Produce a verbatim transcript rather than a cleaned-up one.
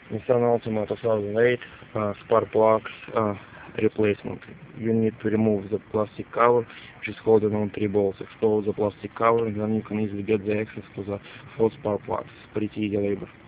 Nissan Altima two thousand eight uh, spark plugs uh, replacement. You need to remove the plastic cover which is holding on three bolts, expose the plastic cover, and then you can easily get the access to the full spark plugs. Pretty easy labor.